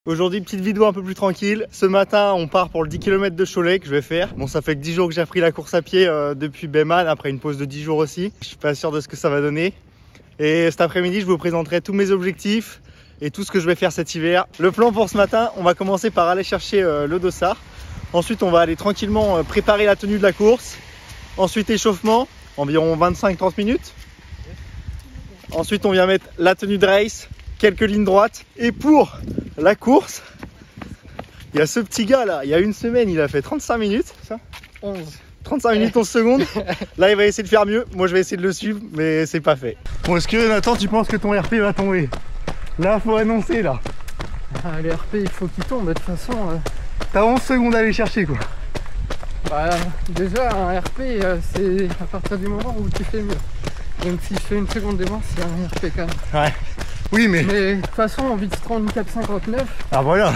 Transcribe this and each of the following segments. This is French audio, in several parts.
Aujourd'hui, petite vidéo un peu plus tranquille. Ce matin, on part pour le 10 km de Cholet que je vais faire. Bon, ça fait que 10 jours que j'ai repris la course à pied depuis Bayman, après une pause de 10 jours aussi. Je suis pas sûr de ce que ça va donner. Et cet après-midi, je vous présenterai tous mes objectifs et tout ce que je vais faire cet hiver. Le plan pour ce matin, on va commencer par aller chercher le dossard. Ensuite, on va aller tranquillement préparer la tenue de la course. Ensuite, échauffement, environ 25-30 minutes. Ensuite, on vient mettre la tenue de race, quelques lignes droites. Et pour la course, il y a ce petit gars là, il y a une semaine, il a fait 35 minutes. Ça 11. 35 minutes 11 secondes. Là, il va essayer de faire mieux. Moi, je vais essayer de le suivre, mais c'est pas fait. Bon, est-ce que Nathan, tu penses que ton RP va tomber? Là, faut annoncer là. Ah, les RP, il faut qu'il tombe. De toute façon, t'as 11 secondes à aller chercher quoi. Bah, déjà, un RP, c'est à partir du moment où tu fais mieux. Donc, si je fais une seconde d'avance, c'est un RP quand même. Ouais. Oui, mais de toute façon, on vise 34,59. ah voilà.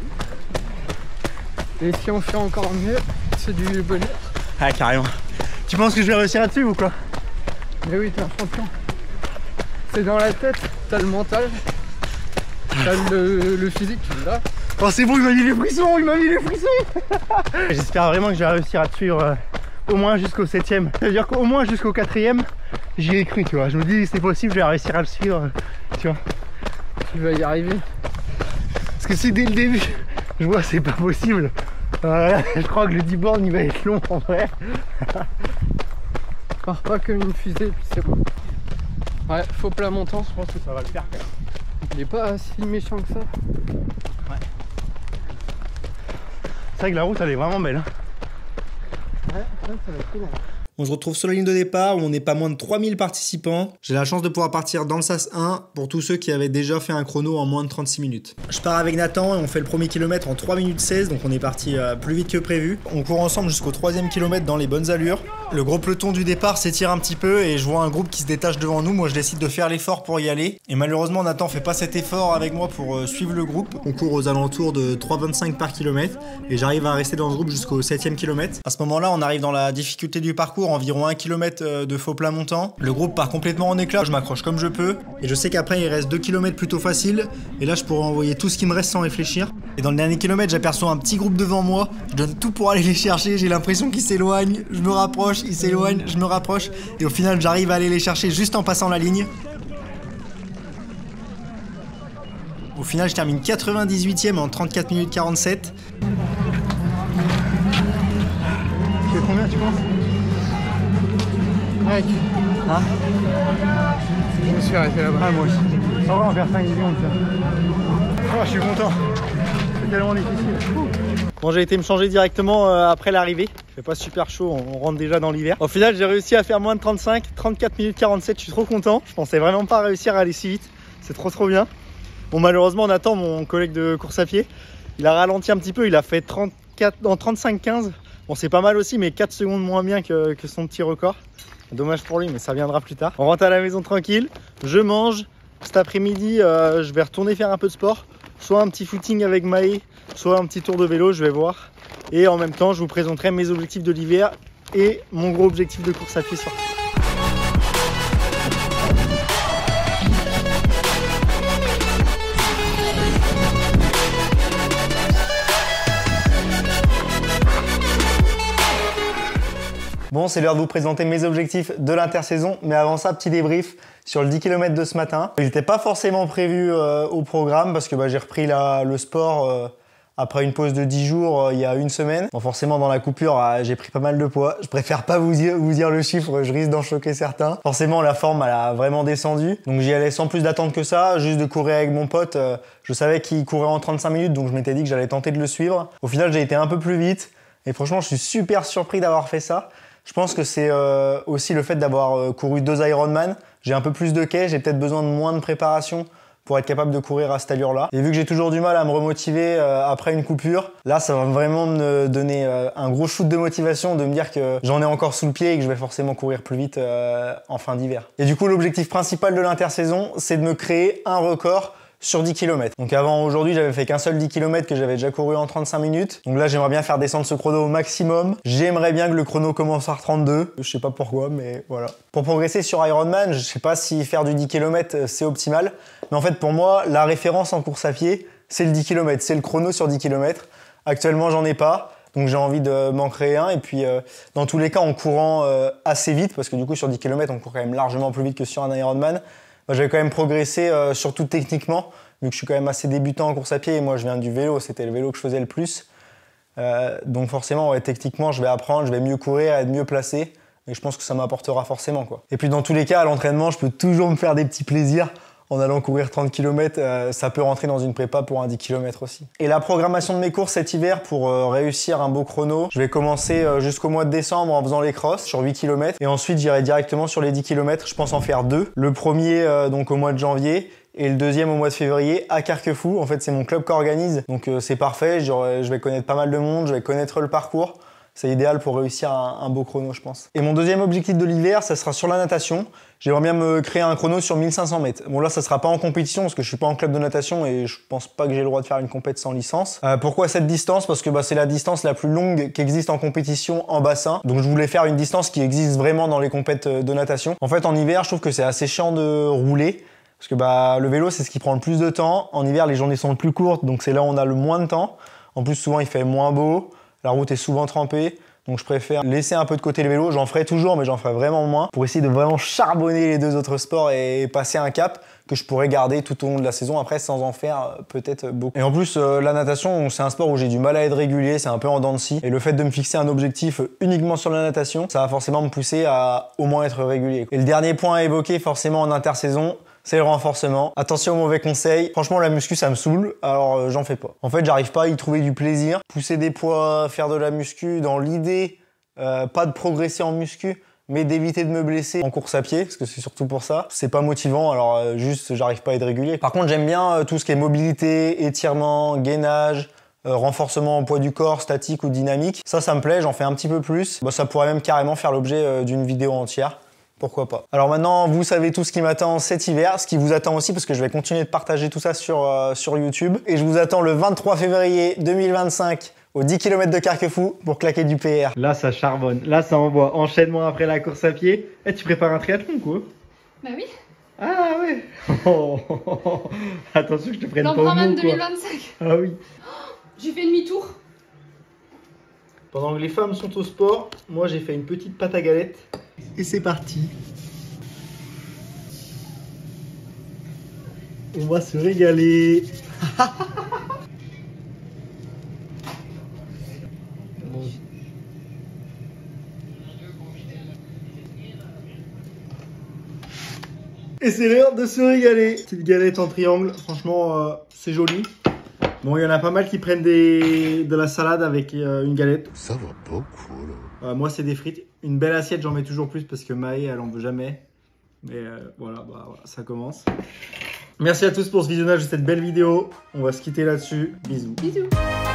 Et si on fait encore mieux, c'est du bonheur. Ah, carrément. Tu penses que je vais réussir là-dessus ou quoi? Mais oui, t'es un champion. C'est dans la tête, t'as le mental, t'as le physique, tu l'as. Oh, c'est bon, il m'a mis les frissons, il m'a mis les frissons. J'espère vraiment que je vais réussir à te suivre au moins jusqu'au 7ème. Ça veut dire qu'au moins jusqu'au 4ème, j'y ai cru, tu vois. Je me dis, c'est possible, je vais réussir à le suivre, tu vois. Tu vas y arriver. Parce que si dès le début, je vois c'est pas possible, je crois que le 10 bornes il va être long en vrai. Pars pas comme une fusée, puis c'est bon. Ouais, faux plat montant, Je pense que ça va le faire quand même. Il est pas si méchant que ça. Ouais. C'est vrai que la route elle est vraiment belle. Hein. Ouais, ça va être long. On se retrouve sur la ligne de départ où on n'est pas moins de 3000 participants. J'ai la chance de pouvoir partir dans le SAS 1 pour tous ceux qui avaient déjà fait un chrono en moins de 36 minutes. Je pars avec Nathan et on fait le premier kilomètre en 3 minutes 16, donc on est parti plus vite que prévu. On court ensemble jusqu'au 3ème kilomètre dans les bonnes allures. Le gros peloton du départ s'étire un petit peu et je vois un groupe qui se détache devant nous. Moi je décide de faire l'effort pour y aller. Et malheureusement Nathan fait pas cet effort avec moi pour suivre le groupe. On court aux alentours de 3,25 par kilomètre et j'arrive à rester dans ce groupe jusqu'au 7ème kilomètre. À ce moment-là on arrive dans la difficulté du parcours, environ 1 km de faux plat montant. Le groupe part complètement en éclat, je m'accroche comme je peux. Et je sais qu'après il reste 2 km plutôt facile. Et là je pourrais envoyer tout ce qui me reste sans réfléchir. Et dans le dernier kilomètre j'aperçois un petit groupe devant moi. Je donne tout pour aller les chercher, j'ai l'impression qu'ils s'éloignent. Je me rapproche, ils s'éloignent, je me rapproche. Et au final j'arrive à aller les chercher juste en passant la ligne. Au final je termine 98ème en 34 minutes 47. Tu fais combien tu penses? Mec, Hein? je me suis arrêté là-bas. Ah moi aussi. En vrai on va faire 5 secondes ça. Oh, je suis content. C'est tellement difficile. Bon, j'ai été me changer directement après l'arrivée. Il fait pas super chaud, on rentre déjà dans l'hiver. Au final j'ai réussi à faire moins de 35, 34 minutes 47, je suis trop content. Je pensais vraiment pas réussir à aller si vite. C'est trop bien. Bon, malheureusement Nathan, mon collègue de course à pied, il a ralenti un petit peu, il a fait 35-15. Bon, c'est pas mal aussi, mais 4 secondes moins bien que son petit record. Dommage pour lui, mais ça viendra plus tard. On rentre à la maison tranquille, je mange. Cet après-midi, je vais retourner faire un peu de sport. Soit un petit footing avec Maë, soit un petit tour de vélo, je vais voir. Et en même temps, je vous présenterai mes objectifs de l'hiver et mon gros objectif de course à pied sorti. Bon, c'est l'heure de vous présenter mes objectifs de l'intersaison, mais avant ça, petit débrief sur le 10 km de ce matin. Il n'était pas forcément prévu au programme parce que j'ai repris le sport après une pause de 10 jours il y a une semaine. Bon, forcément, dans la coupure, j'ai pris pas mal de poids. Je préfère pas vous dire le chiffre, je risque d'en choquer certains. Forcément, la forme, elle a vraiment descendu. Donc j'y allais sans plus d'attente que ça, juste de courir avec mon pote. Je savais qu'il courait en 35 minutes, donc je m'étais dit que j'allais tenter de le suivre. Au final, j'ai été un peu plus vite et franchement, je suis super surpris d'avoir fait ça. Je pense que c'est aussi le fait d'avoir couru 2 Ironman. J'ai un peu plus de quai, j'ai peut-être besoin de moins de préparation pour être capable de courir à cette allure-là. Et vu que j'ai toujours du mal à me remotiver après une coupure, là ça va vraiment me donner un gros shoot de motivation de me dire que j'en ai encore sous le pied et que je vais forcément courir plus vite en fin d'hiver. Et du coup l'objectif principal de l'intersaison, c'est de me créer un record sur 10 km. Donc avant aujourd'hui, j'avais fait qu'un seul 10 km que j'avais déjà couru en 35 minutes. Donc là, j'aimerais bien faire descendre ce chrono au maximum. J'aimerais bien que le chrono commence à 32. Je sais pas pourquoi, mais voilà. Pour progresser sur Ironman, je sais pas si faire du 10 km c'est optimal. Mais en fait, pour moi, la référence en course à pied, c'est le 10 km, c'est le chrono sur 10 km. Actuellement, j'en ai pas, donc j'ai envie de m'en créer un. Et puis, dans tous les cas, en courant assez vite, parce que du coup, sur 10 km, on court quand même largement plus vite que sur un Ironman, j'avais quand même progressé, surtout techniquement, vu que je suis quand même assez débutant en course à pied. Et moi, je viens du vélo, c'était le vélo que je faisais le plus. Donc forcément, ouais, techniquement, je vais apprendre, je vais mieux courir, être mieux placé. Et je pense que ça m'apportera forcément, quoi. Et puis dans tous les cas, à l'entraînement, je peux toujours me faire des petits plaisirs en allant courir 30 km. Ça peut rentrer dans une prépa pour un 10 km aussi. Et la programmation de mes courses cet hiver pour réussir un beau chrono, je vais commencer jusqu'au mois de décembre en faisant les crosses sur 8 km. Et ensuite, j'irai directement sur les 10 km. Je pense en faire 2. Le premier donc au mois de janvier. Et le deuxième au mois de février à Carquefou. En fait, c'est mon club qui organise. Donc c'est parfait. Je vais connaître pas mal de monde. Je vais connaître le parcours. C'est idéal pour réussir un beau chrono, je pense. Et mon deuxième objectif de l'hiver, ça sera sur la natation. J'aimerais bien me créer un chrono sur 1500 mètres. Bon là, ça sera pas en compétition parce que je suis pas en club de natation et je pense pas que j'ai le droit de faire une compète sans licence. Pourquoi cette distance? Parce que c'est la distance la plus longue qui existe en compétition en bassin. Donc je voulais faire une distance qui existe vraiment dans les compètes de natation. En fait, en hiver, je trouve que c'est assez chiant de rouler. Parce que le vélo, c'est ce qui prend le plus de temps. En hiver, les journées sont le plus courtes, donc c'est là où on a le moins de temps. En plus, souvent, il fait moins beau. La route est souvent trempée. Donc je préfère laisser un peu de côté le vélo. J'en ferai toujours, mais j'en ferai vraiment moins pour essayer de vraiment charbonner les deux autres sports et passer un cap que je pourrais garder tout au long de la saison après sans en faire peut-être beaucoup. Et en plus, la natation, c'est un sport où j'ai du mal à être régulier, c'est un peu en dents de scie. Et le fait de me fixer un objectif uniquement sur la natation, ça va forcément me pousser à au moins être régulier. Et le dernier point à évoquer forcément en intersaison, c'est le renforcement. Attention aux mauvais conseils. Franchement, la muscu, ça me saoule, alors j'en fais pas. En fait, j'arrive pas à y trouver du plaisir. Pousser des poids, faire de la muscu, dans l'idée, pas de progresser en muscu, mais d'éviter de me blesser en course à pied, parce que c'est surtout pour ça. C'est pas motivant, alors juste, j'arrive pas à être régulier. Par contre, j'aime bien tout ce qui est mobilité, étirement, gainage, renforcement en poids du corps, statique ou dynamique. Ça me plaît, j'en fais un petit peu plus. Ça pourrait même carrément faire l'objet d'une vidéo entière. Pourquoi pas. Alors maintenant, vous savez tout ce qui m'attend cet hiver, ce qui vous attend aussi parce que je vais continuer de partager tout ça sur YouTube. Et je vous attends le 23 février 2025 aux 10 km de Carquefou pour claquer du PR. Là, ça charbonne. Là, ça envoie. Enchaînement après la course à pied. Tu prépares un triathlon, quoi? Bah oui. Ah ouais. Attention que je te prenne pas au mot, L'Ambraman quoi. 2025. Ah oui. J'ai fait demi-tour. Pendant que les femmes sont au sport, moi j'ai fait une petite pâte à galette. Et c'est parti. On va se régaler. Et c'est l'heure de se régaler. Petite galette en triangle, franchement c'est joli. Bon, il y en a pas mal qui prennent de la salade avec une galette. Ça va pas, cool. Moi, c'est des frites. Une belle assiette, j'en mets toujours plus parce que Maë, elle en veut jamais. Mais voilà, ça commence. Merci à tous pour ce visionnage de cette belle vidéo. On va se quitter là-dessus. Bisous. Bisous.